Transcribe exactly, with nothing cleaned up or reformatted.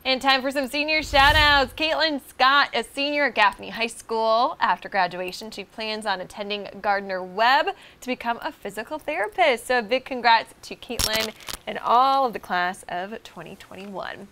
And time for some senior shout-outs. Kaitlin Scott, a senior at Gaffney High School. After graduation, she plans on attending Gardner-Webb to become a physical therapist. So a big congrats to Kaitlin and all of the class of twenty twenty-one.